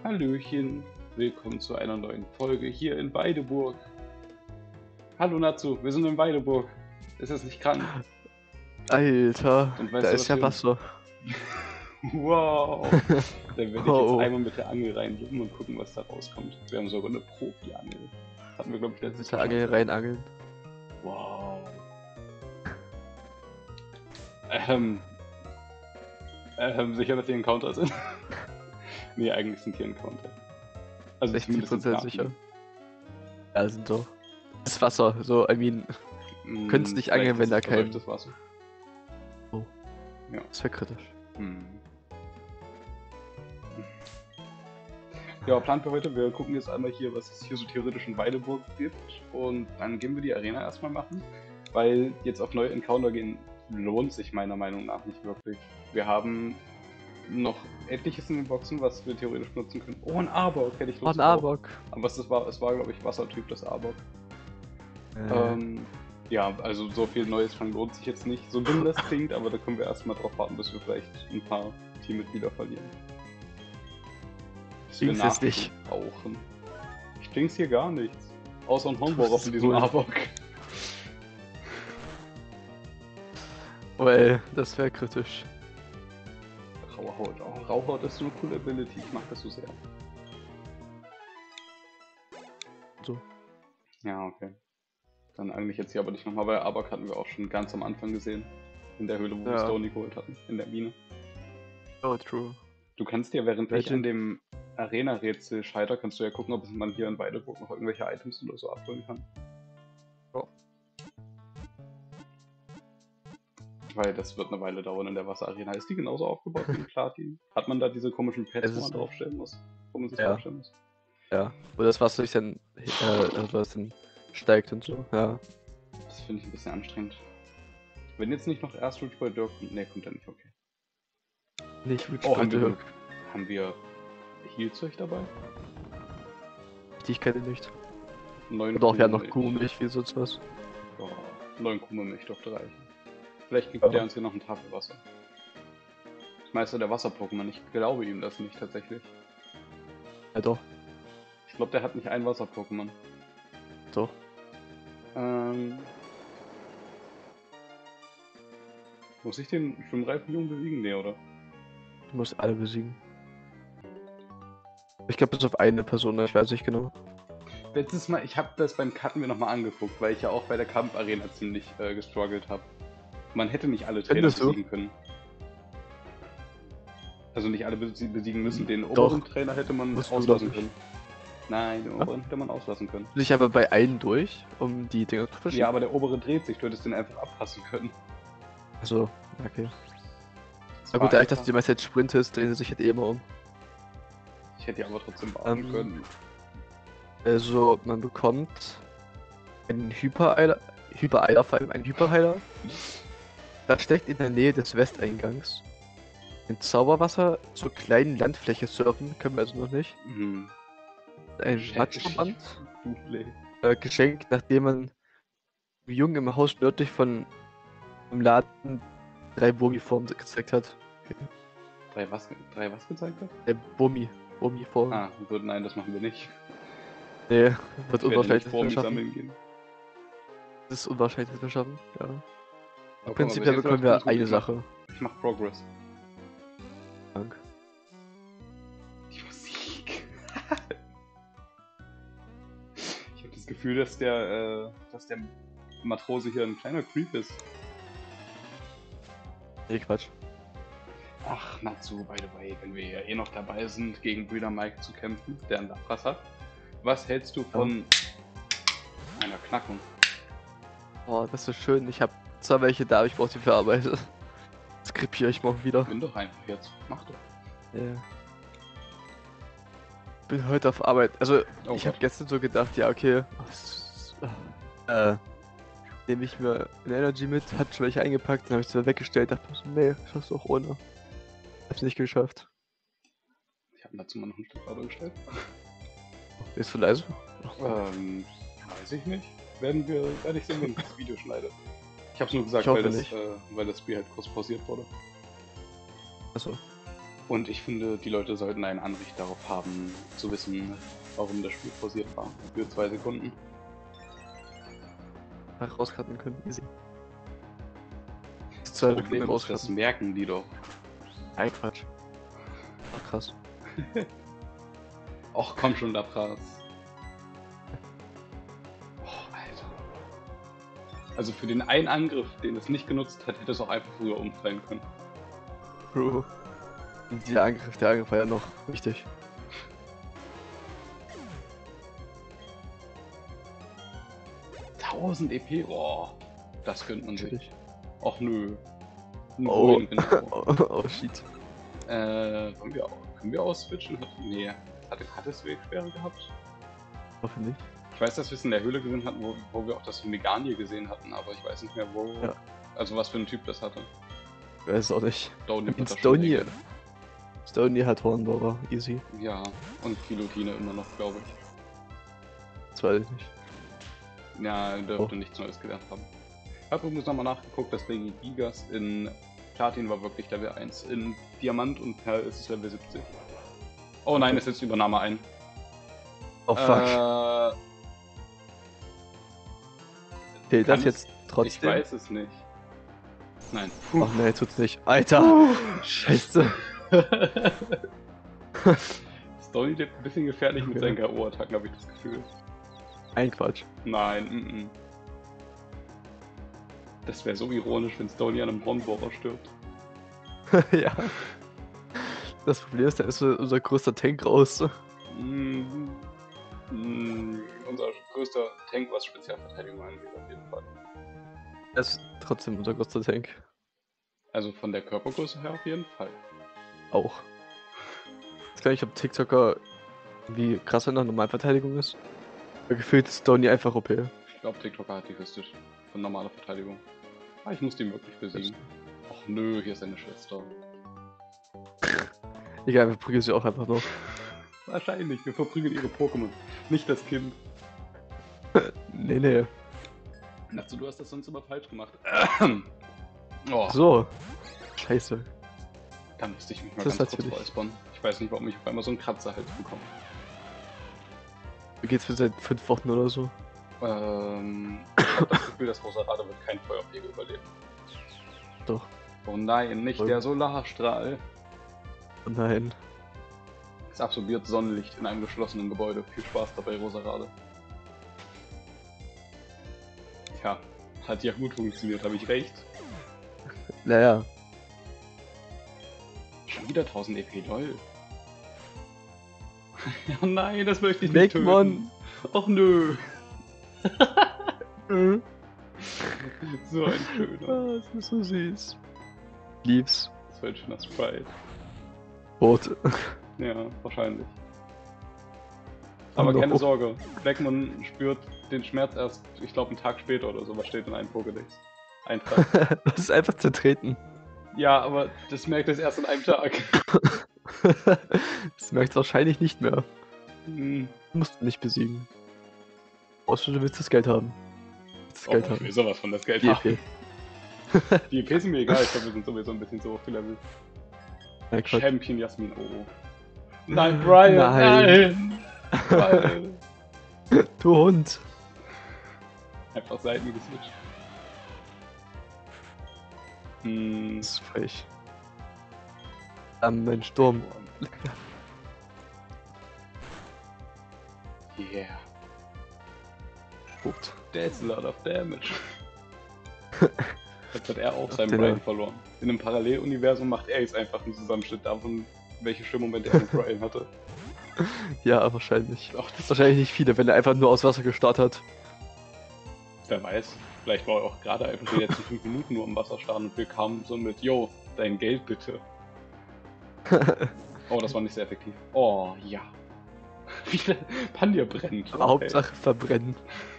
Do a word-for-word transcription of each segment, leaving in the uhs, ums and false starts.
Hallöchen, willkommen zu einer neuen Folge hier in Weideburg. Hallo Natsu, wir sind in Weideburg. Ist es nicht krank? Alter, Und weißt da du, ist was ja wir- Wasser. Wow! Dann werde ich Oh. jetzt einmal mit der Angel reinlegen und gucken, was da rauskommt. Wir haben sogar eine Profi-Angel. Hatten wir, glaube ich, letztes Mit der Mal Angel schon. reinangeln. Wow. Ähm. Ähm, sicher, dass die Encounter sind? Nee, eigentlich sind die Encounter. Also sechzig zumindest im Prozent Plan. sicher. Ja, sind doch. Das ist Wasser, so, I mean, Mm, könntest nicht vielleicht angeln, wenn ist da es kein- verseuchtes Wasser. das wäre kritisch. Hm. Ja, Plan für heute, wir gucken jetzt einmal hier, was es hier so theoretisch in Weideburg gibt und dann gehen wir die Arena erstmal machen, weil jetzt auf neue Encounter gehen lohnt sich meiner Meinung nach nicht wirklich. Wir haben noch etliches in den Boxen, was wir theoretisch benutzen können. Oh, ein Arbok hätte ich Oh, Lust ein drauf. Arbok. Aber was das war, es war glaube ich Wassertyp, das Arbok. Äh, Ähm, ja, also so viel Neues fangen lohnt sich jetzt nicht. So dumm das klingt, aber da können wir erstmal drauf warten, bis wir vielleicht ein paar Teammitglieder verlieren. Bis wir Dings es nicht. Nachschub brauchen. Ich dings hier gar nichts. Außer ein Hornbohrer tust von es diesem wohl. Arbok. Well, das wäre kritisch. Rauhaut. Oh, Rauhaut ist so eine coole Ability. Ich mag das so sehr. So. Ja, okay. Dann eigentlich jetzt hier aber nicht nochmal, weil Arbok hatten wir auch schon ganz am Anfang gesehen. In der Höhle, wo wir Ja. Stony geholt hatten. In der Mine. Oh, true. Du kannst ja, während ich Legend. an dem Arena-Rätsel scheiter, kannst du ja gucken, ob man hier in Weideburg noch irgendwelche Items oder so abholen kann. Ja. Weil das wird eine Weile dauern in der Wasserarena. Ist die genauso aufgebaut wie in Platin? Hat man da diese komischen Pads, Es wo ist- man draufstellen muss? Wo man sich Ja. draufstellen muss? Ja. Wo das Wasser sich dann, äh, also was dann steigt und so. Ja. Das finde ich ein bisschen anstrengend. Wenn jetzt nicht noch erst Reach bei Dirk kommt. Ne, kommt er nicht, okay. Nicht Reach Oh, by haben wir, Dirk. haben wir Healzeug dabei? Die ich kenne nicht. Neun Oder auch ja noch Kuhmilch. Kuhmilch, wie sonst was. Oh, neun Kuhmilch dürfte reichen. Vielleicht gibt Ja. der uns hier noch ein Tafelwasser. Das Meister der Wasser-Pokémon. Ich glaube ihm das nicht tatsächlich. Ja doch, Ich glaube, der hat nicht ein Wasser-Pokémon. doch. Ähm. Muss ich den schwimmreifen Jungen besiegen? Nee, oder? Du musst alle besiegen. Ich glaube bis auf eine Person, ich weiß nicht genau. Letztes Mal, ich habe das beim Cutten mir nochmal angeguckt, weil ich ja auch bei der Kampfarena ziemlich äh, gestruggelt habe. Man hätte nicht alle Trainer Findest du? besiegen können. Also nicht alle besi- besiegen müssen. Den Doch. oberen Trainer hätte man Musst du, auslassen glaub ich. können. Nein, den oberen hätte man auslassen können. Sich aber bei allen durch, um die Dinge zu verschieben. Ja, aber der obere dreht sich, du hättest den einfach abpassen können. Also, okay. Das Na war gut, dadurch, einfach- dass du die meiste Zeit sprintest, drehen sie sich halt eh immer um. Ich hätte die aber trotzdem warten Ähm, können. Also, man bekommt einen Hyper-Eiler, Hyper-Eiler, vor allem einen Hyperheiler. Das steckt in der Nähe des Westeingangs. In Zauberwasser zur kleinen Landfläche surfen, können wir also noch nicht. Mhm. Ein Matschverband. Duplay. Äh, Geschenk, nachdem man dem Jungen im Haus nördlich von dem Laden drei Bomi-Formen gezeigt hat. Drei was, drei was gezeigt hat? Der Bomi, Bomi-Form. Ah, gut, nein, das machen wir nicht. Nee, wird Ich werde unwahrscheinlich, nicht dass vor wir mir schaffen. sammeln gehen. Das ist unwahrscheinlich, dass wir schaffen, ja. Aber guck mal, Prinzipiell bis jetzt bekommen läuft wir ganz gut. eine Ich mach- Sache. Ich mach Progress. Dank. Die Musik. Ich habe das Gefühl, dass der, äh, dass der Matrose hier ein kleiner Creep ist. Nee, Quatsch. Ach, Natsu, by the way, wenn wir ja eh noch dabei sind, gegen Brüder Mike zu kämpfen, der einen Lapras hat. Was hältst du von einer Knackung? Oh, das ist schön. Ich habe zwar welche da, aber ich brauche die für Arbeit. Das krepiere ich morgen wieder. Nimm doch einfach jetzt. Mach doch. Ja. Bin heute auf Arbeit. Also, Oh ich habe Gott. gestern so gedacht, ja, okay. Äh, nehme ich mir ein Energy mit, hat schon welche eingepackt, dann habe ich es weggestellt, dachte mir so, nee, schaffst du auch ohne. Hab's nicht geschafft. Ich habe dazu mal noch ein Stück Farbe gestellt. Ist so leise? Ähm, weiß ich nicht. Werden wir, werde ich sehen, wenn ich das Video schneide. Ich hab's nur gesagt, Ich hoffe weil das, nicht. äh, weil das Spiel halt kurz pausiert wurde. Achso. Und ich finde, die Leute sollten ein Anrecht darauf haben, zu wissen, warum das Spiel pausiert war. Für zwei Sekunden. Ach, rauscutten können, easy. Das Zwei Problem Sekunden ist, das rauscutten. merken die doch. Nein, Quatsch. Ach, krass. Och, komm schon, Lapras. Oh, Alter. Also für den einen Angriff, den es nicht genutzt hat, hätte es auch einfach früher umfallen können. Bro. Der Angriff, der Angriff war ja noch wichtig. tausend E P, boah. Das könnte man sich. Natürlich. Och nö. Nö, Oh. genau. Oh, oh shit. Äh, können wir, können wir ausswitchen? Nee. Hat, hat es Wegsperre gehabt? Hoffe nicht. Ich weiß, dass wir es in der Höhle gesehen hatten, wo, wo wir auch das Meganie gesehen hatten, aber ich weiß nicht mehr, wo. Ja. Also, was für ein Typ das hatte. Ich weiß auch nicht. Stony In Stony. Stony hat Hornbauer, easy. Ja, und Guillotine immer noch, glaube ich. Das weiß ich nicht. Ja, er dürfte Oh. nichts Neues gelernt haben. Ich habe übrigens nochmal nachgeguckt, das Regigigas in Platin war wirklich Level eins. In Diamant und Perl ist es Level siebzig. Oh nein, es setzt Übernahme ein. Oh fuck. Äh, Zählt kann das ich- jetzt ich trotzdem? weiß es nicht. Nein. Ach nee, tut's nicht. Alter! Scheiße! Stony lebt ein bisschen gefährlich mit Okay. seinen K O-Attacken, habe ich das Gefühl. Ein Quatsch. Nein, mm -mm. Das wäre so ironisch, wenn Stony an einem Hornbohrer stirbt. Ja. Das Problem ist, da ist so unser größter Tank raus. Mm, mm, unser größter Tank, was Spezialverteidigung angeht, auf jeden Fall. Das ist trotzdem unser größter Tank. Also von der Körpergröße her auf jeden Fall. Auch. Ich weiß gar nicht, ob TikToker wie krass er in der Normalverteidigung ist. Aber gefühlt ist Stony einfach O P. Ich glaube, TikToker hat die Höchste von normaler Verteidigung. Ah, ich muss die wirklich besiegen. Ach nö, hier ist eine Schwester. Egal, wir prügeln sie auch einfach noch. Wahrscheinlich, wir verprügeln ihre Pokémon. Nicht das Kind. Nee, nee. Also, du hast das sonst immer falsch gemacht. Oh, So. Scheiße. da müsste ich mich mal Das ist ganz kurz natürlich- räuspern. Ich weiß nicht, warum ich auf einmal so einen Kratzerhals bekomme. Wie geht's mir seit fünf Wochen oder so? Ähm, ich habe das Gefühl, dass Roserade wird kein Feuerpegel überleben. Doch. Oh nein, nicht der Solarstrahl. Oh nein. Es absorbiert Sonnenlicht in einem geschlossenen Gebäude. Viel Spaß dabei, Roserade. Tja, hat ja gut funktioniert, habe ich recht. Naja. Schon wieder tausend E P, lol. Ja nein, das möchte ich nicht Megmon. töten. Och nö. Mhm. So ein schöner. Ah, das ist so süß. Lieb's. Das war ein schöner Sprite. Rot. Ja, wahrscheinlich. Aber Oh no. keine Sorge, Blackmon spürt den Schmerz erst, ich glaube, einen Tag später oder so, was steht in einem Pokédex. Eintrag. Das ist einfach zertreten. Ja, aber das merkt es erst in einem Tag. Das merkt wahrscheinlich nicht mehr. Hm. Du musst ihn nicht besiegen. Außer du willst das Geld haben. Das Oh, Geld ich haben. will sowas von das Geld Die haben. E P. Die E P sind mir egal, ich glaube, wir sind sowieso ein bisschen zu hoch gelevelt. Nein, Quatsch. Champion Jasmin, oh. Nein, Brian, Nein. nein! Brian. Du Hund. Einfach Seiten geswitcht. Hm. Das ist frech. Ähm, mein Sturm. Yeah. Gut. That's a lot of damage. Jetzt hat er auch seinen Den Brian er- verloren. In einem Paralleluniversum macht er jetzt einfach einen Zusammenschnitt davon, welche Stimmmomente er mit Brian hatte. Ja, wahrscheinlich. Ach, das Wahrscheinlich nicht viele, wenn er einfach nur aus Wasser gestartet hat. Wer weiß. Vielleicht war er auch gerade einfach die letzten fünf Minuten nur am Wasser starren und wir kamen so mit, yo, dein Geld bitte. Oh, das war nicht sehr effektiv. Oh, ja. Wie der Pandir brennt. Okay. Hauptsache verbrennen.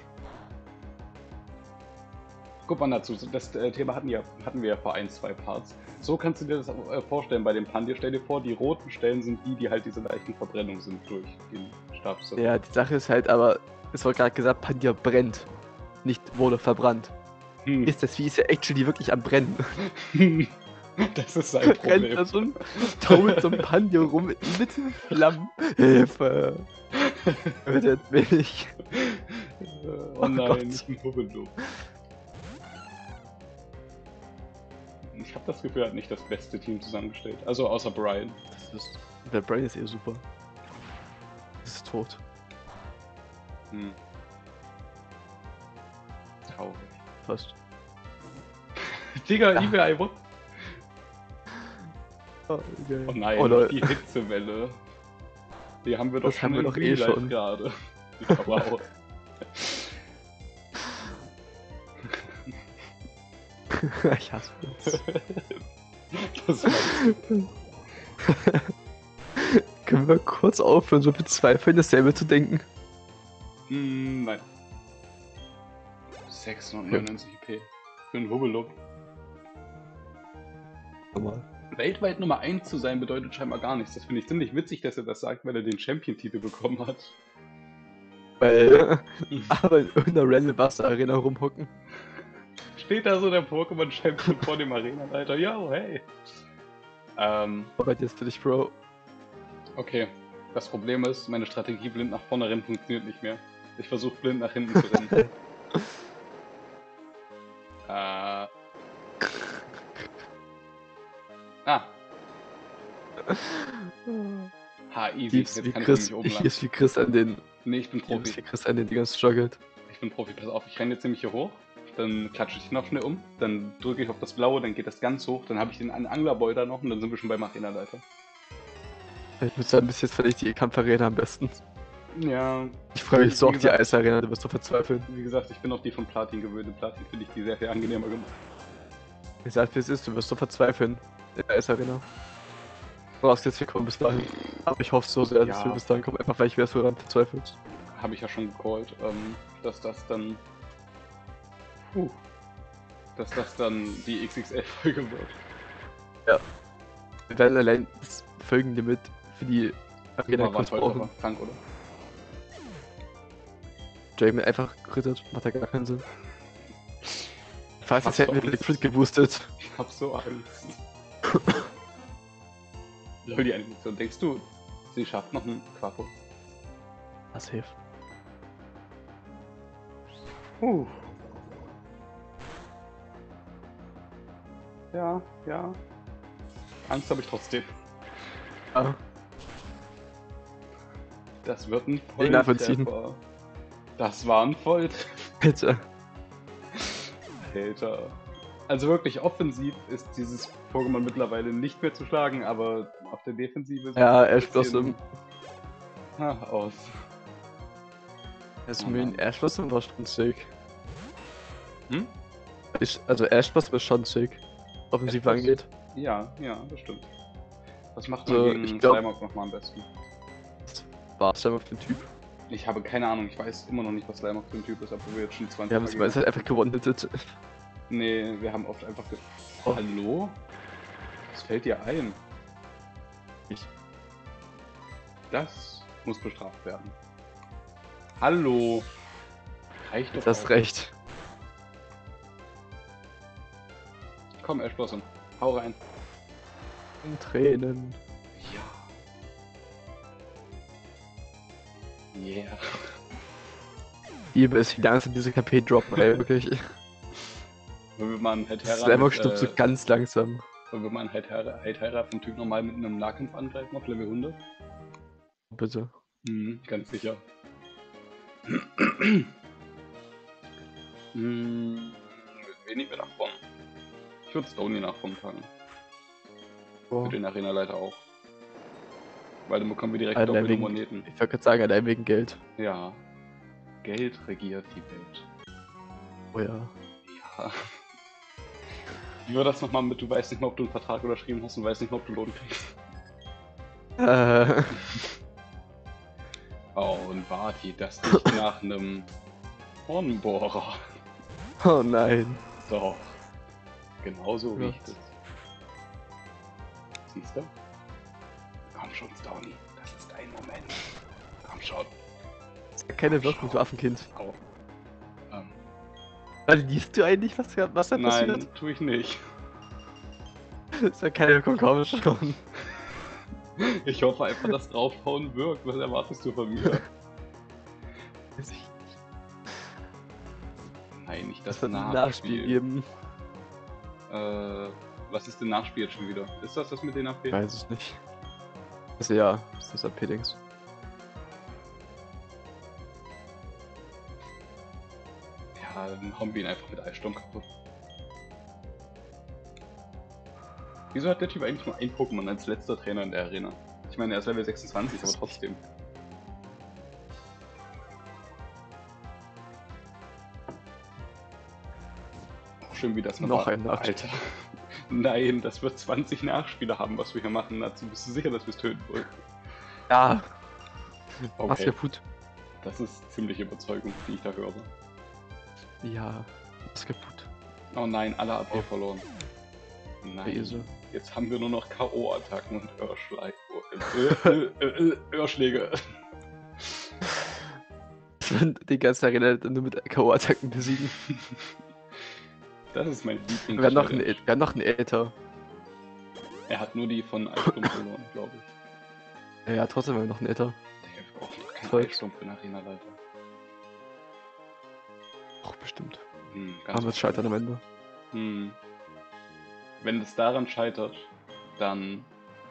Guck mal dazu, das äh, Thema hatten, ja, hatten wir ja vor ein, zwei Parts. So kannst du dir das äh, vorstellen bei dem Pandir. Stell dir vor, die roten Stellen sind die, die halt diese leichten Verbrennungen sind durch den Stabs. Ja, die Sache ist halt aber, es war gerade gesagt, Pandir brennt. Nicht wurde verbrannt. Hm. Ist das Vieh ist ja actually wirklich am Brennen. Das ist sein Rennt da Problem. so ein Tau mit so einem Pandio rum mit mitten Flammen. Hilfe! Rettet mich! Oh Oh nein, Gott. nicht ein Hubbelo. Ich habe das Gefühl, er hat nicht das beste Team zusammengestellt. Also außer Brian. Das ist. Der Brain ist eh super. Das ist tot. Hm. Traurig. Fast. Digga, Ah. E B I, what? Oh, geil. Oh nein, Oh, noch lol. die Hitzewelle. Die haben wir doch Das schon haben wir im doch eh Real Life schon. gerade. Ich aber auch. Ich hasse das. Das war Können wir kurz aufhören, so bezweifeln, dasselbe zu denken? Hm, nein. sechshundertneunundneunzig I P. Für einen Hubbelub. Normal. Weltweit Nummer eins zu sein bedeutet scheinbar gar nichts. Das finde ich ziemlich witzig, dass er das sagt, weil er den Champion-Titel bekommen hat. Weil aber in irgendeiner random Wasser-Arena rumhocken. Steht da so der Pokémon-Champion vor dem Arena-Leiter? Ja, hey. Ähm, Aber jetzt für dich, Bro. okay. Das Problem ist, meine Strategie blind nach vorne rennen funktioniert nicht mehr. Ich versuche blind nach hinten zu rennen. äh. Ah. Ha, easy. Liebst Jetzt wie kann ich Chris, nämlich oben ich lang. liebst wie Chris an den, Nee, ich bin liebst Profi. wie Chris an den Dingern struggelt. Ich bin Profi. Pass auf, ich renne jetzt nämlich hier hoch. Dann klatsche ich noch schnell um. Dann drücke ich auf das Blaue, dann geht das ganz hoch. Dann habe ich den einen Anglerboy da noch und dann sind wir schon beim Arena-Leiter. Ich würde sagen, bis jetzt finde ich die Kampfarena am besten. Ja. Ich freue mich so Wie auf die gesagt- Eisarena, du wirst doch verzweifeln. Wie gesagt, ich bin auf die von Platin gewöhnt. In Platin finde ich die sehr viel angenehmer gemacht. Ich sag, wie es ist, du wirst doch verzweifeln in der Eisarena. Du brauchst jetzt, wir kommen bis dahin. Aber ich hoffe so sehr, dass Ja. wir bis dahin kommen, einfach weil ich wäre so daran verzweifelt. Habe ich ja schon gecallt, ähm, dass das dann. Puh. Dass das dann die X X L-Folge wird. Wir werden allein das Folgenlimit für die Arena war kurz heute brauchen. aber krank, oder? Jamie einfach gekrittet, macht ja gar keinen Sinn. Fast Hast als hätten du wir Angst? Liquid geboostet. Ich hab so Angst. Lol, die Animation. Denkst du, sie schafft noch einen Quapo? Das hilft. Uh. Ja, ja. Angst habe ich trotzdem. Ja. Das wird ein Den nachvollziehen. Volltreffer. Das war ein Volltreffer. Bitte. Alter. Also wirklich offensiv ist dieses Pokémon mittlerweile nicht mehr zu schlagen, aber auf der Defensive Ja, sieht es Ash ein Blossom. bisschen, ha, aus. Also Oh mit Mann. Ash Blossom war schon sick. Hm? Ich, also Ash Blossom ist schon sick. Offensiv Ash Blossom? angeht. Ja, ja, das stimmt. Was macht Also, man gegen ich glaub- Slimeock nochmal am besten? War es einfach für den Typ. Ich habe keine Ahnung, ich weiß immer noch nicht, was Slimeock für ein Typ ist, obwohl wir jetzt schon zwanzig Wir haben es Tage- meistens einfach gewonnen. Nee, wir haben oft einfach ge... Oh. Hallo? Was fällt dir ein? Ich. Das muss bestraft werden. Hallo? Reicht doch Du hast auch. recht. Komm, Ash Blossom, hau rein. In Tränen. Ja. Yeah. Liebe es, wie langsam diese K P droppen, ey, wirklich. Wenn wir mal einen Heitera Slimeock mit, stirbt so äh, ganz langsam. wenn wir mal einen Heitera, Heitera vom Typ normal mit einem Nahkampf angreifen auf Level hundert? Bitte. Mhm, ganz sicher. hm, wen nehmen wir nach vorn? Ich würde Stony nach vorn packen. Oh. Für den Arena-Leiter auch. Weil dann bekommen wir direkt Allein doppelte wegen- Moneten. Ich wollte gerade sagen, allein wegen Geld. Ja. Geld regiert die Welt. Oh ja. Ja. Wie war das nochmal mit, du weißt nicht mehr, ob du einen Vertrag unterschrieben hast und weißt nicht mehr, ob du Lohn kriegst? Äh, Oh, und Barty, das nicht nach einem Hornbohrer. oh nein. Doch. Genauso Ja. riecht es. Siehst du? Komm schon, Stony. Das ist dein Moment. Komm schon. Sag keine Wirkung, du Affenkind. Au. Ähm, Weil liest du eigentlich, was, was da nein, passiert? tu ich nicht. ist ja keine Komm schon. Ich hoffe einfach, dass draufhauen wirkt. Was erwartest du von mir? Weiß ich nicht. Nein, nicht das Das wird ein Nachspiel. Nachspiel geben. Äh, was ist denn Nachspiel jetzt schon wieder? Ist das das mit den A P? Ich weiß es nicht. Also ja, das ist das A P-Dings. Ja, dann hauen wir ihn einfach mit Eissturm kaputt. Wieso hat der Typ eigentlich nur ein Pokémon als letzter Trainer in der Arena? Ich meine, er ist Level sechsundzwanzig, aber trotzdem. Auch schön, wie das Noch war. ein Nachspiel. Alter. Nein, das wird zwanzig Nachspiele haben, was wir hier machen. Dazu bist du sicher, dass wir es töten wollen. Ja, Okay, was kaputt. das ist ziemlich Überzeugung, die ich da höre. Ja, was kaputt. Oh nein, alle A P verloren. Nein. Bese. Jetzt haben wir nur noch K O-Attacken und Hörschlag. Äh, äh, äh, äh, Hörschläge. Die ganze Arena nur mit K O-Attacken besiegen. Das ist mein Liebling. Wir haben noch einen, wir haben noch einen Äther. Er hat nur die von Eissturm verloren, glaube ich. Ja, ja, trotzdem haben wir noch einen Äther. Der braucht doch keinen Voll. Eissturm für den Arena-Leiter. Ach, bestimmt. Hm, Aber es ganz scheitern am Ende. hm. Wenn es daran scheitert, dann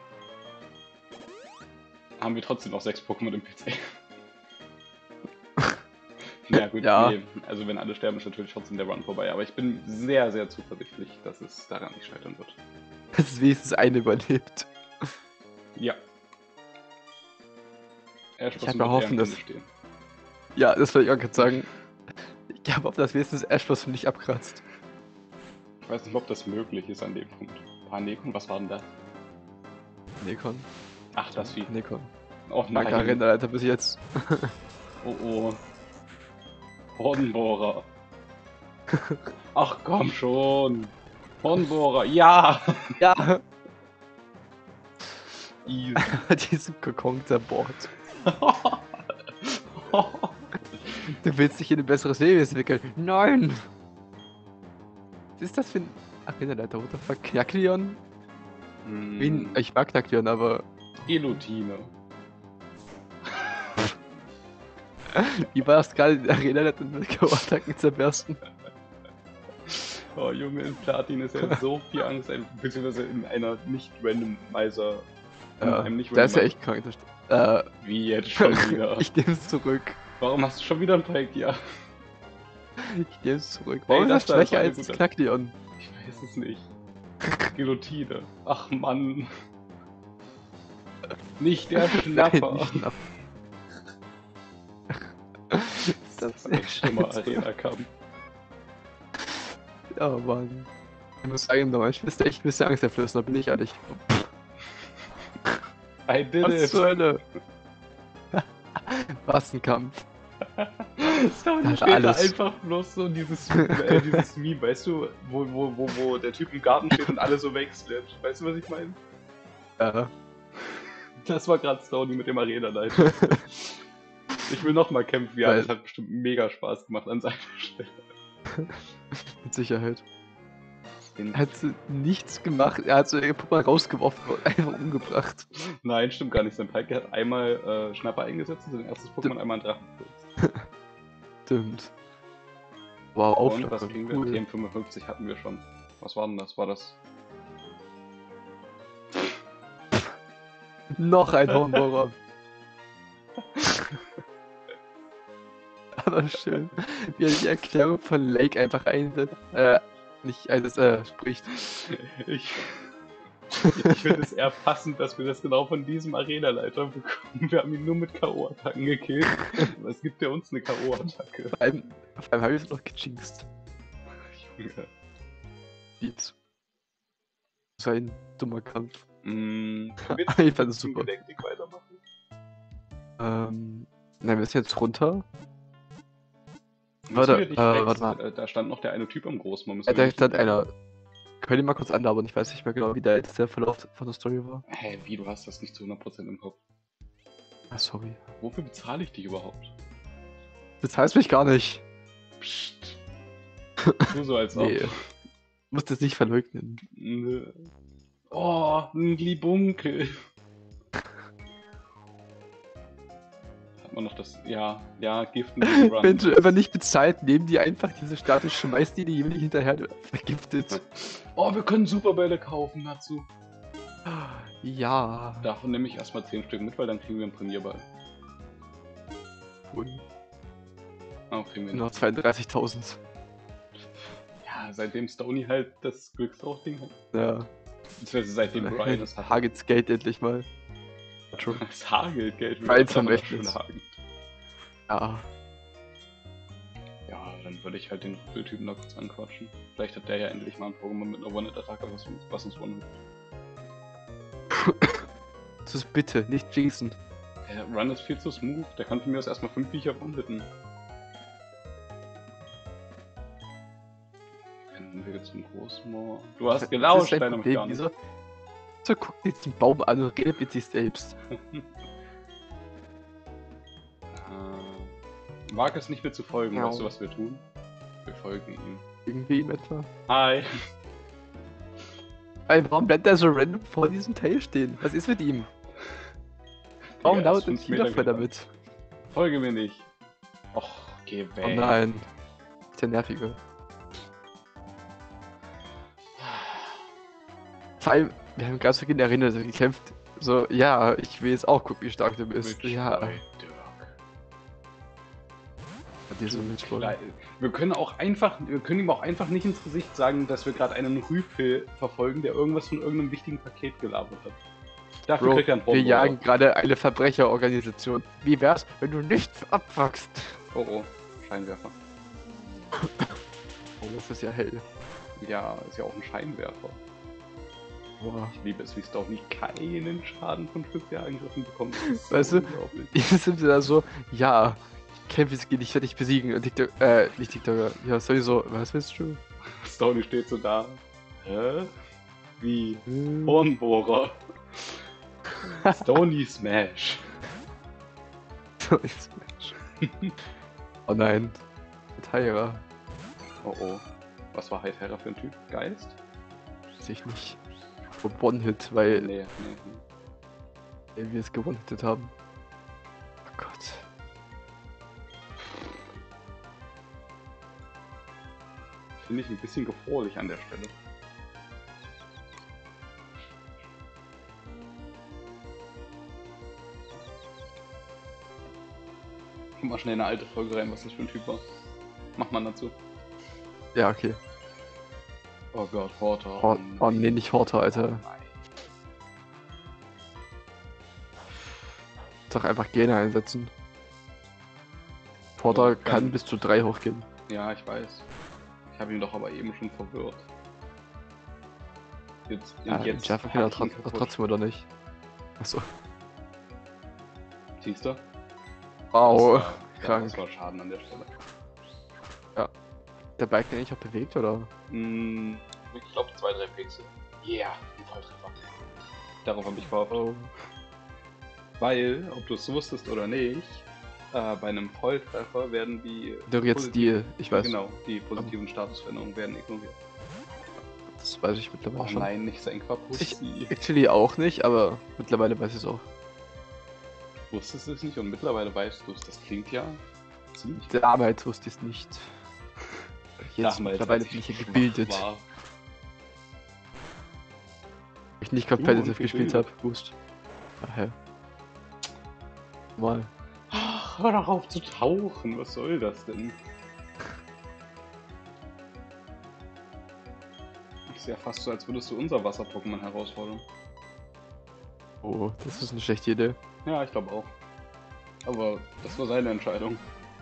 haben wir trotzdem noch sechs Pokémon im P C. Ja gut, Ja. nee. Also wenn alle sterben, ist natürlich trotzdem der Run vorbei. Aber ich bin sehr, sehr zuversichtlich, dass es daran nicht scheitern wird. Dass es wenigstens eine überlebt. Ja. Er Ich hab mir hoffen, dass- stehen. Ja, das wollte ich auch gerade sagen. Ich habe auf das wenigstens Ashboss für mich abkratzt. Ich weiß nicht, ob das möglich ist an dem Punkt. Panekon, was war denn das? Nekon. Ach, das Vieh. Nekon. Oh Danke, nein. Arena, Alter, bis jetzt. Oh oh. Hornbohrer. Ach komm schon. Hornbohrer, ja! Ja, Easy. diesen Kokon zerbohrt. Du willst dich in ein besseres Leben entwickeln. Nein! Was ist das für ein Arena-Leiter? What the fuck? Knackleon? Hm, Wen? Ich mag Knackleon, aber Elotine. wie war das gerade? Die Arena-Leiter mit K O-Attacken zerbersten? Oh Junge, in Platin ist ja so viel Angst, ein- beziehungsweise in einer nicht-Randomizer. in Ja, einem nicht der ist ja Randomizer- echt krank. das st- Äh, Wie jetzt schon wieder? ich nehme es zurück. Warum hast du schon wieder ein Palkia? Ich nehme es zurück. Warum Ey, ist das das da ist schwächer eine als gute- Knackleon? Ich weiß es nicht. Guillotine. Ach Mann. Nicht der Nein, Schnapper. nicht Schnapp. Das ist ein schlimmer Arena-Kampf. Ja, Mann. Ich muss sagen, nochmal, ich bist echt ein bisschen angsteinflößender, bin ich ehrlich. I did Was it. zur Hölle? Was ein Kampf. Sony Hat steht da alles. einfach bloß so dieses, äh, dieses Meme, weißt du, wo, wo, wo, wo der Typ im Garten steht und alle so wegslappt. Weißt du, was ich meine? Ja. Das war gerade Sony mit dem Arena-Leiter. Ich will nochmal kämpfen, ja, Weil- das hat bestimmt mega Spaß gemacht an seiner Stelle. Mit Sicherheit. Den- Er hat so nichts gemacht, er hat so ihr Puppe rausgeworfen und einfach umgebracht. Nein, stimmt gar nicht. Sein Palkia hat einmal äh, Schnapper eingesetzt und sein erstes Pokémon einmal einen Drachen gekürzt. Stimmt. Wow, Und was Aufschlag. kriegen wir? Cool. T M fünfundfünfzig hatten wir schon. Was war denn das? War das? Noch ein Hornbohrer. Aber schön, wie er die Erklärung von Lake einfach einsetzt. Äh, nicht einsetzt, äh, spricht. Ich, ich finde es eher passend, dass wir das genau von diesem Arena-Leiter bekommen. Wir haben ihn nur mit K O-Attacken gekillt. Aber es gibt ja uns eine K O-Attacke. Vor allem, vor allem habe ich es noch gejinxt. Junge. Lieb's. Das war ein dummer Kampf. Mm, können wir Ich fand es zum super. Galactic weitermachen? Ähm, nein, wir sind jetzt runter. Müssen Warte, wir nicht äh, rechts- warte mal. äh, Da stand noch der eine Typ am Großmann. Müssen Äh, wir da nicht- stand einer. Könnt ihr mal kurz anlabern? Ich weiß nicht mehr genau, wie der jetzt der Verlauf von der Story war. Hä, wie, du hast das nicht zu hundert Prozent im Kopf. Ah, sorry. Wofür bezahle ich dich überhaupt? Bezahlst mich gar nicht. Psst. Du so als ob. Nee. Musst es nicht verleugnen. Nö. Oh, ein Glibunkel. Hat man noch das. Ja, ja, Giften diesen Run. Wenn du einfach nicht bezahlt, nehmen die einfach diese Statue, schmeißt die die jemand hinterher vergiftet. Oh, wir können Superbälle kaufen dazu. Ja. Davon nehme ich erstmal zehn Stück mit, weil dann kriegen wir einen Premierball. Cool. Oh, kriegen wir Nur nicht. zweiunddreißigtausend. Ja, seitdem Stony halt das Glücksrauch-Ding hat. Ja. Beziehungsweise seitdem Brian es hat. Hagels Geld endlich mal. Es hagelt Geld. Brian wird aber vermächtnis. schon hagelt. Ja. Ja, dann würde ich halt den Typen da kurz anquatschen. Vielleicht hat der ja endlich mal ein Pokémon mit einer One-Hit-Attacke, was, uns- was uns one Das ist bitte, nicht jinxen. Der Run ist viel zu smooth. Der kann von mir aus erstmal fünf Viecher one-hitten. Rennen wir zum Großmoor. Du hast gelauscht, dein deine Problem, Mechanik. wieso? So guckt jetzt den Baum an und redet mit sich selbst. Äh, Wag es nicht mehr zu folgen, Ja. weißt du, was wir tun? Wir folgen ihm. Irgendwie in etwa. Hi! Ey, warum bleibt er so random vor diesem Teil stehen? Was ist mit ihm? Warum Digga, er ist lautet ein fünf Meter Kiefer gerannt. damit? Folge mir nicht. Och, geh weg. Oh nein. Ist der nervige. Vor allem, wir haben ganz vergessen erinnert, so gekämpft. So, ja, ich will jetzt auch gucken, wie stark du bist. Rich Ja, Boy Dirk. diese Mitspieler. Kleid- Wir können auch einfach, wir können ihm auch einfach nicht ins Gesicht sagen, dass wir gerade einen Rüffel verfolgen, der irgendwas von irgendeinem wichtigen Paket gelabert hat. Dafür Bro, kriegt er einen wir Bomber. jagen gerade eine Verbrecherorganisation. Wie wär's, wenn du nichts abwachst? Oh oh, Scheinwerfer. Oh, das ist ja hell. Ja, ist ja auch ein Scheinwerfer. Boah. Ich liebe es, wie Stony keinen Schaden von Spezialangriffen bekommt. Das ist Weißt du? unglaublich. Jetzt sind sie da so, ja, ich kämpfe es geht, ich werde dich besiegen. Und TikTok, äh, nicht TikTok, ja, sowieso, was willst du? Stony steht so da. Hä? Wie? Hm. Hornbohrer. Stony Smash. Oh nein. Tyra. Oh oh. Was war Hytera für ein Typ? Geist? Weiß ich nicht. Von One-Hit, weil Nee, nee, nee. wir es gewonnen-hittet haben. Oh Gott. Finde ich ein bisschen gefährlich an der Stelle. Guck mal schnell in eine alte Folge rein, was das für ein Typ war. Macht man dazu. Ja, okay. Oh Gott, Horter. Oh, oh nee, nicht Horter, Alter. Nein. Doch einfach Gene einsetzen. Porter Ja, kann kann- bis zu drei hochgehen. Ja, ich weiß. Ich habe ihn doch aber eben schon verwirrt. Jetzt, Ja, und jetzt Jaffa hab kann er ich ihn trotz, kaputt. trotzdem oder nicht. Achso. Siehst du? Wow. Das war, krank. Das war Schaden an der Stelle. Der Bike den eigentlich auch bewegt, oder? Hm, ich glaube zwei, drei Pixel. Yeah, ein Volltreffer. Darauf habe ich gehofft. Oh. Weil, ob du es wusstest oder nicht, äh, bei einem Volltreffer werden die. Der jetzt posit- die, ich weiß. Genau, die positiven Statusveränderungen werden ignoriert. Das weiß ich mittlerweile Oh schon. nein, nicht Senkwa-Pussy. Actually auch nicht, aber mittlerweile weiß ich es auch. Wusstest du es nicht und mittlerweile weißt du es. Das klingt ja ziemlich. Damals wusste ich es nicht. Jetzt Damals, mittlerweile als bin ich ja schwach gebildet. war. Weil ich nicht competitive und gespielt habe. gebildet. Boost. Ach, hä? Mal. Ach, hör doch auf zu tauchen, was soll das denn? Ist ja fast so, als würdest du unser Wasser-Pokémon herausfordern. Oh, das ist eine schlechte Idee. Ja, ich glaube auch. Aber das war seine Entscheidung.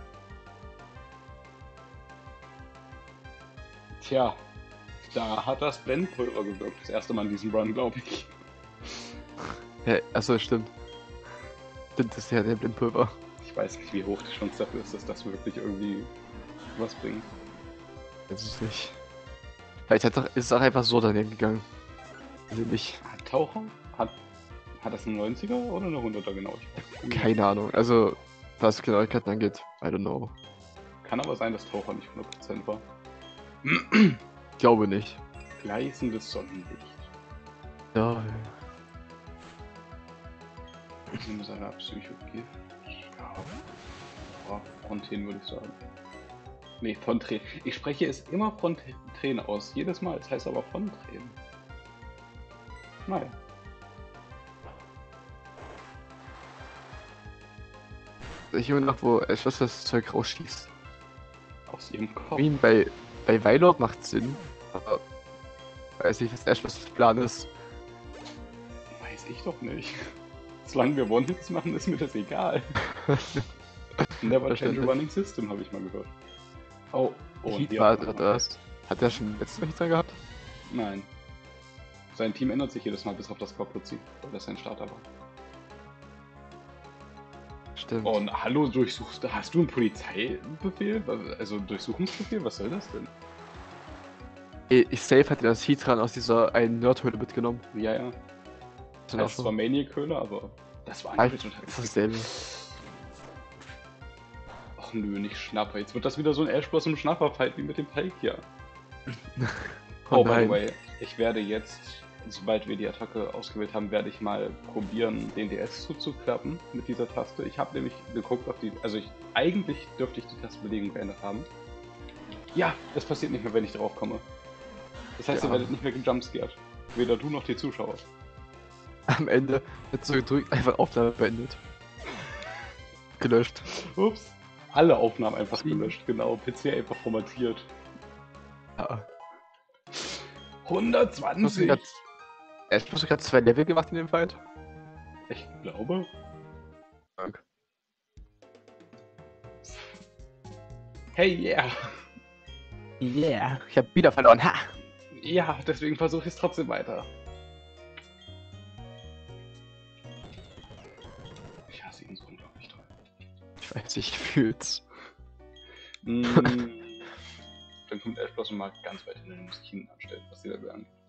Tja, da hat das Blendpulver gewirkt. Das erste Mal in diesem Run, glaube ich. Hä? Achso, stimmt. Stimmt, das ist ja der Blindpulver. Ich weiß nicht, wie hoch die Chance dafür ist, dass das wirklich irgendwie was bringt. Das ist nicht. Vielleicht hat doch, ist es auch einfach so daneben gegangen. Also nicht. Hat Taucher? Hat, hat das einen neunziger oder eine hunderter genau? Ich weiß. Keine Ahnung. Also, was Genauigkeiten angeht, I don't know. Kann aber sein, dass Taucher nicht hundert Prozent war. Glaube nicht. Gleißendes Sonnenlicht. Ja, Simsala Psychogift. Ja. Boah, Fontaine würde ich sagen. Nee, Fontaine. Ich spreche es immer Fontaine aus. Jedes Mal. Es heißt aber Fontaine. Nein. ich immer noch, wo etwas das Zeug rausschießt. Aus ihrem Kopf. Wie bei, bei Weilord macht Sinn, aber weiß nicht, was der was das Plan ist. Weiß ich doch nicht. Solange wir One-Hits machen, ist mir das egal. Never change a running system, habe ich mal gehört. Oh, oh, und Heat hier war hat man hat mal. das. Hat der schon letztes Mal Heat gehabt? Nein. Sein Team ändert sich jedes Mal bis auf das Corpuzzi, weil das sein Starter war. Stimmt. Oh, und hallo, durchsuchst du. Hast du einen Polizeibefehl? Also Durchsuchungsbefehl? Was soll das denn? Ich, ich safe hatte das Heatran aus dieser einen Nerdhöhle mitgenommen. Ja, ja. Das Das heißt zwar Maniac-Höhle, aber das war Ah, eigentlich das total. ist dasselbe. Ach nö, nicht Schnapper. Jetzt wird das wieder so ein Ash Blossom Schnapper-Fight wie mit dem Palkia. Oh Oh, by the nein. way, ich werde jetzt, sobald wir die Attacke ausgewählt haben, werde ich mal probieren, den D S zuzuklappen mit dieser Taste. Ich habe nämlich geguckt auf die, also ich, eigentlich dürfte ich die Tastenbelegung geändert haben. Ja, das passiert nicht mehr, wenn ich drauf komme. Das heißt, Ja. ihr werdet nicht mehr gejumpscared. Weder du noch die Zuschauer. Am Ende wird so gedrückt, einfach Aufnahme beendet. Gelöscht. Ups. Alle Aufnahmen einfach Sieben. gelöscht, genau. P C einfach formatiert. Ja. hundertzwanzig! Hast du gerade zwei Level gemacht in dem Fight? Ich glaube. Danke. Hey, yeah! Yeah, ich habe wieder verloren. Ha! Ja, deswegen versuche ich es trotzdem weiter. Ich hasse ihn so unglaublich toll. Ich weiß, ich fühl's. Mm, dann kommt Ash Blossom mal ganz weit hin, dann muss ich ihn anstellen, was die Level angeht.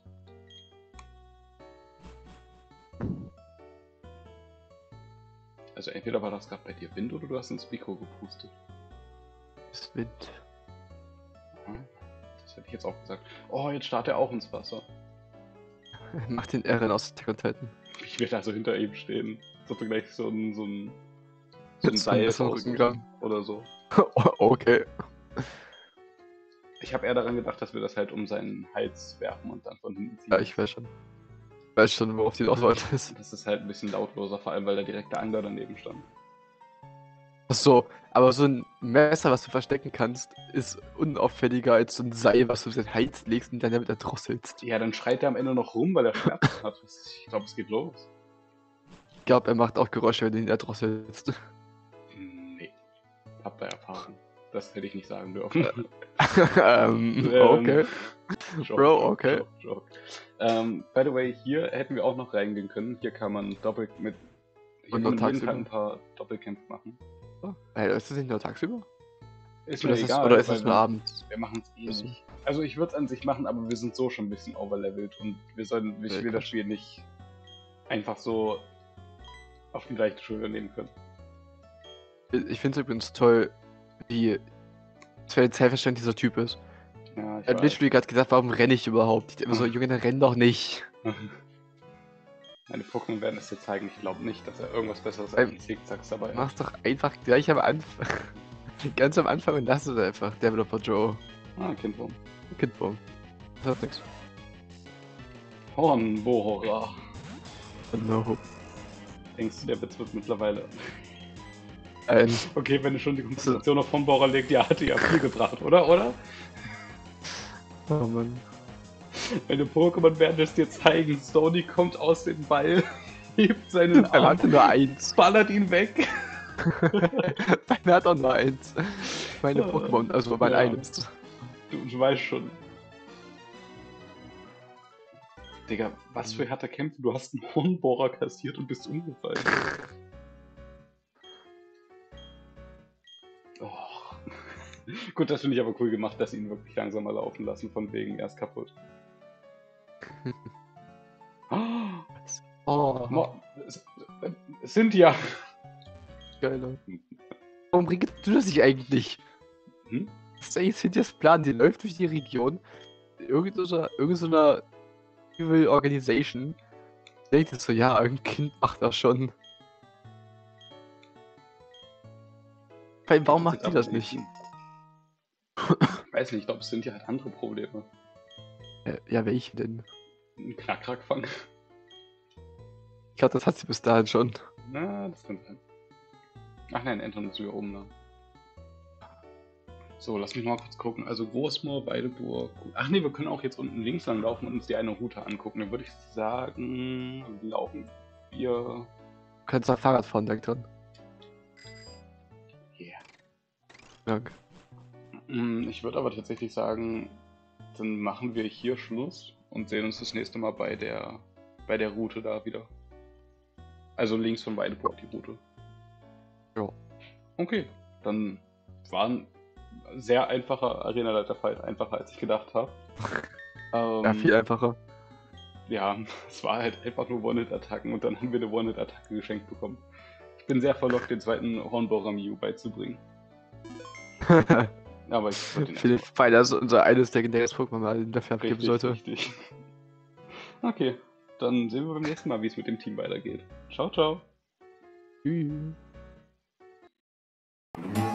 Also entweder war das gerade bei dir Wind oder du hast ins Mikro gepustet. Es Wind. Aha, das hätte ich jetzt auch gesagt. Oh, jetzt startet er auch ins Wasser. Mach den Eren aus Attack on Titan. Ich werde also hinter ihm stehen. Sollte gleich so ein, so ein, so ein Mit so einem Seil besseren raus Rückengang. oder so. Okay. Ich habe eher daran gedacht, dass wir das halt um seinen Hals werfen und dann von hinten ziehen. Ja, ich weiß schon. Weiß schon, worauf die Auswahl ist. Das ist halt ein bisschen lautloser, vor allem weil da direkt der Angler daneben stand. Ach so, aber so ein Messer, was du verstecken kannst, ist unauffälliger als so ein Seil, was du auf den Hals legst und dann damit erdrosselst. Ja, dann schreit er am Ende noch rum, weil er Schmerzen hat. Ich glaube, es geht los. Ich glaube, er macht auch Geräusche, wenn du ihn erdrosselst. Nee. Hab da Erfahrung. Das hätte ich nicht sagen dürfen. ähm, Ähm, okay. Joke, Bro, joke, okay. Joke, joke. Ähm, by the way, hier hätten wir auch noch reingehen können. Hier kann man doppelt mit. Hier Und kann man noch jeden Tag tagsüber? ein paar Doppelkämpfe machen. Oh, hey, ist das nicht nur tagsüber? Ist Oder mir ist, das, egal. oder ist weil das nur wir- abends? Wir machen es eh Achso. nicht. Also ich würde es an sich machen, aber wir sind so schon ein bisschen overlevelt und wir sollen, ich Ja, will das Quatsch. Spiel nicht einfach so auf die leichte Schulter nehmen können. Ich finde es übrigens toll, wie selbstverständlich dieser Typ ist. Ja, ich Er hat literally gerade gesagt, warum renne ich überhaupt? Ich denke immer so, Hm. Junge, dann renn doch nicht. Meine Pokémon werden es dir zeigen. Ich glaube nicht, dass er irgendwas Besseres Ähm, als ein Zickzacks dabei hat. Mach's doch einfach gleich am Anfang. Ganz am Anfang und lass es einfach. Developer Joe. Ah, Kindwurm. Kindbaum. Das hat nix. Hornbohrer. No. Denkst du, der Witz wird mittlerweile... Ein. Okay, wenn du schon die Konzentration auf Hornbohrer legt, ja, hat die ja viel gebracht, oder? Oder? Oh Mann. Meine Pokémon werden es dir zeigen. Stony kommt aus dem Ball, hebt seinen Er Arm, hatte nur eins. ballert ihn weg. Meine hat auch nur eins. Meine Pokémon, also mein Ja. eines. Du, du weißt schon. Digga, was für harte Kämpfe. Du hast einen Hornbohrer kassiert und bist umgefallen. Oh. Gut, das finde ich aber cool gemacht, dass sie ihn wirklich langsamer laufen lassen, von wegen erst kaputt. Oh, Oh, Mo- S- äh, Cynthia! geil. Warum bringst du das nicht eigentlich? Hm? Das ist eigentlich Cynthias Plan, die läuft durch die Region, irgendeiner, irgendeiner Evil Organization denkt jetzt so, ja, ein Kind macht das schon. Weil, warum macht die das nicht? Ich weiß nicht, ich glaube, es sind ja halt andere Probleme. Ja, ja, welche denn? Ein Knackrack fangen. Ich glaube, das hat sie bis dahin schon. Na, das könnte sein. Ach nein, Anton ist wieder oben da. So, lass mich mal kurz gucken. Also Großmoor, Weideburg. Ach nee, wir können auch jetzt unten links lang laufen und uns die eine Route angucken. Dann würde ich sagen, laufen wir. Du kannst da Fahrrad fahren, denk dran. Yeah. Danke. Mm, Ich würde aber tatsächlich sagen, dann machen wir hier Schluss und sehen uns das nächste Mal bei der bei der Route da wieder. Also links von Weideburg die Route. Ja. Okay, dann war ein sehr einfacher Arena-Leiter-Fight, einfacher als ich gedacht habe. ähm, Ja, viel einfacher. Ja, es war halt einfach nur One-Hit-Attacken und dann haben wir eine One-Hit-Attacke geschenkt bekommen. Ich bin sehr verlockt, den zweiten Hornbohrer Mew beizubringen. Aber ich würde den Philipp erstmal- Pfeiler ist unser eines legendäres Pokémon mal dafür abgeben Richtig, sollte. richtig. Okay, dann sehen wir beim nächsten Mal, wie es mit dem Team weitergeht. Ciao, ciao. Tschüss.